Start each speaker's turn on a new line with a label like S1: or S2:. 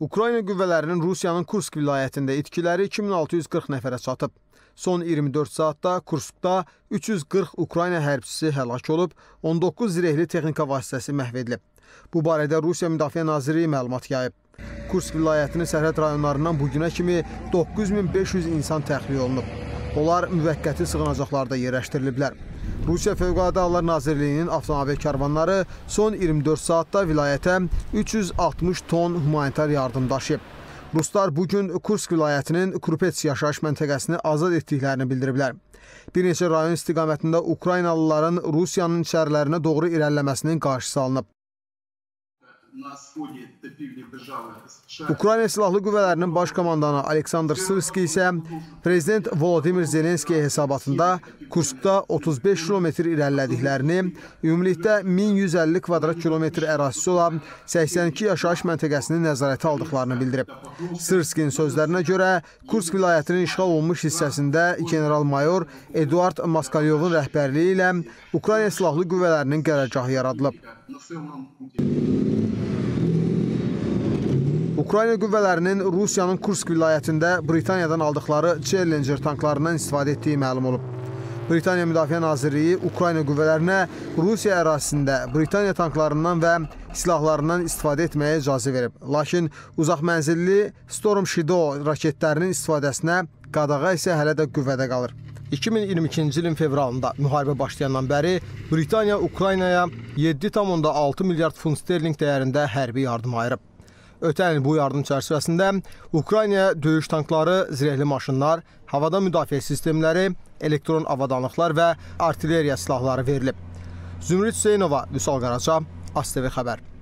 S1: Ukrayna qüvvələrinin Rusiyanın Kursk vilayətində itkiləri 2640 nəfərə çatıb. Son 24 saatda Kurskda 340 Ukrayna hərbçisi həlak olub, 19 zirehli texnika vasitəsi məhv edilib. Bu barədə Rusiya Müdafiə Nazirliyi məlumat yayıb. Kursk vilayətinin sərhəd rayonlarından bugünə kimi 9500 insan təxliyə olunub. Onlar müvəqqəti sığınacaqlarda yerləşdiriliblər. Rusiya Fövqəladə Hallar Nazirliyinin avtomobil karvanları son 24 saatda vilayətə 360 ton humanitar yardım daşıyıb. Ruslar bugün Kursk vilayətinin Krupets yaşayış məntəqəsini azad etdiklərini bildiriblər. Bir neçə rayon istiqamətində Ukraynalıların Rusiyanın içərilərinə doğru irəliləməsinin qarşısı alınıb. Ukrayna Silahlı Qüvvələrinin baş komandanı Aleksandr Sırski isə Prezident Volodimir Zelenskiy hesabatında Kurskda 35 kilometr irəlilədiklərini, ümumilikdə 1150 kvadrat kilometr ərazisi olan 82 yaşayış məntəqəsini nəzarətə aldıqlarını bildirib. Sırskinin sözlərinə görə Kursk vilayətinin işğal olunmuş hissəsində general-mayor Eduard Moskalyovun rəhbərliyi ilə Ukrayna Silahlı Qüvvələrinin qərargahı yaradılıb. Ukrayna qüvvələrinin Rusiyanın Kursk vilayətində Britaniyadan aldıqları Challenger tanklarından istifadə etdiyi məlum olub. Britaniya Müdafiə Nazirliyi Ukrayna qüvvələrinə Rusiya ərazisində Britaniya tanklarından və silahlarından istifadə etməyə icazə verib. Lakin uzaq mənzilli Storm Shadow raketlərinin istifadəsinə qadağa isə hələ də qüvvədə qalır. 2022-ci ilin fevralında müharibə başlayandan bəri Britaniya Ukraynaya 7,6 milyard funt sterling dəyərində hərbi yardım ayırıb. Ötən il bu yardım çərçivəsində Ukraynaya döyüş tankları, zirehli maşınlar, havada müdafiə sistemləri, elektron avadanlıqlar və artilleriya silahları verilib. Zümrüd Hüseynova, Vüsal Qaraca, ASTV Xəbər.